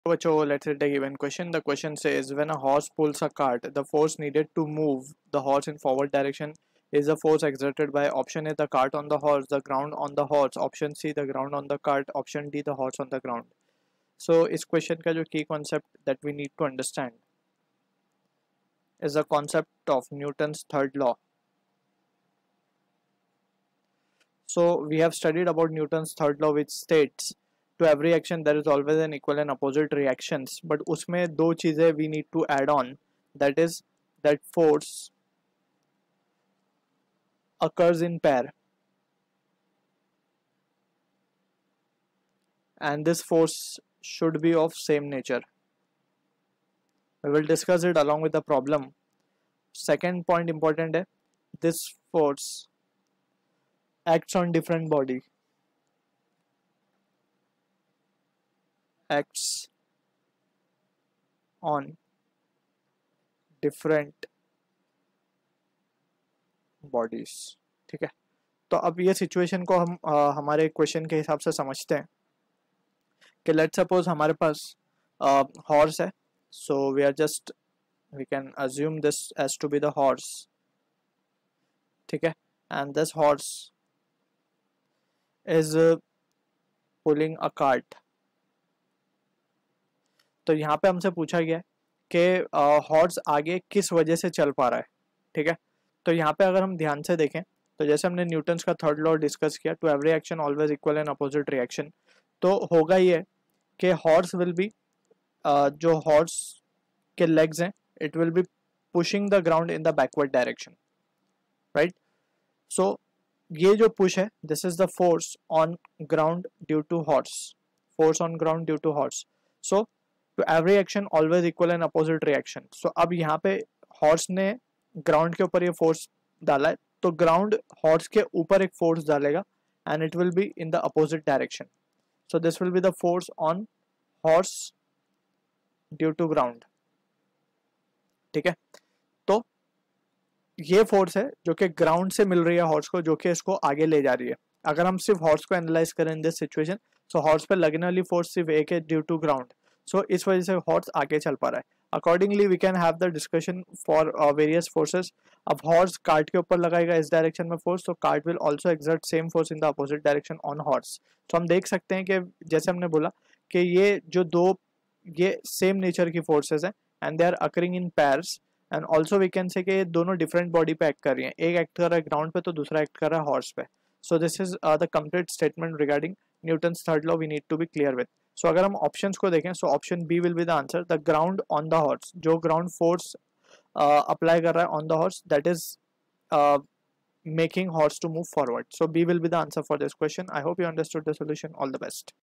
बच्चों, let's take a given question. The question says, when a horse pulls a cart, the force needed to move the horse in forward direction is the force exerted by option A, the cart on the horse, the ground on the horse, option C, the ground on the cart, option D, the horse on the ground. So इस question का जो key concept that we need to understand is the concept of Newton's third law. So we have studied about Newton's third law, which states to every action there is always an equal and opposite reactions. But उसमें दो चीजें we need to add on. That is that force occurs in pair, and this force should be of same nature. We will discuss it along with the problem. Second point important है, this force acts on different body, acts on different bodies. ठीक है, तो अब ये situation को हम हमारे question के हिसाब से समझते हैं कि लेट्स सपोज हमारे पास हॉर्स है. So we are just we can assume this as to be the horse. ठीक है, and this horse is pulling a cart. तो यहाँ पे हमसे पूछा गया है कि हॉर्स आगे किस वजह से चल पा रहा है. ठीक है, तो यहाँ पे अगर हम ध्यान से देखें तो जैसे हमने न्यूटन्स का थर्ड लॉ डिस्कस किया, to every action always equal and opposite reaction, तो होगा ये कि हॉर्स विल बी जो हॉर्स के लेग्स हैं it will be pushing the ground in the backward direction, right. So ये जो पुश है this is the force on ground due to horse, force on ground due to horse. So to every action always equal and opposite reaction. So अब यहाँ पे horse ने ground के ऊपर ये फोर्स डाला है, तो ग्राउंड हॉर्स के ऊपर एक फोर्स डालेगा and it will be in the opposite direction. So this will be the force on horse due to ground. ठीक है, तो ये फोर्स है जो कि ग्राउंड से मिल रही है हॉर्स को, जो कि इसको आगे ले जा रही है. अगर हम सिर्फ हॉर्स को एनालाइज करें in this situation, so horse पे लगने वाली फोर्स सिर्फ एक है ड्यू टू ग्राउंड. सो इस वजह से हॉर्स आगे चल पा रहा है. Accordingly we can have the discussion for various forces. अब हॉर्स कार्ट के ऊपर लगाएगा इस डायरेक्शन में फोर्स, तो cart will also exert same force in the opposite direction on horse. तो हम देख सकते हैं कि जैसे हमने बोला कि ये जो दो ये सेम नेचर की फोर्सेस हैं and they are occurring in pairs, and also we can say कि दोनों डिफरेंट बॉडी पे एक्ट कर रही हैं. एक एक्ट कर रहा है ग्राउंड पे तो दूसरा एक्ट कर रहा है हॉर्स पे. So this is the complete statement regarding Newton's third law we need to be clear with. So अगर हम ऑप्शंस को देखें, so option B will be the answer, the ground on the horse. जो ground force apply कर रहा है on the horse that is making horse to move forward. So B will be the answer for this question. I hope you understood the solution. All the best.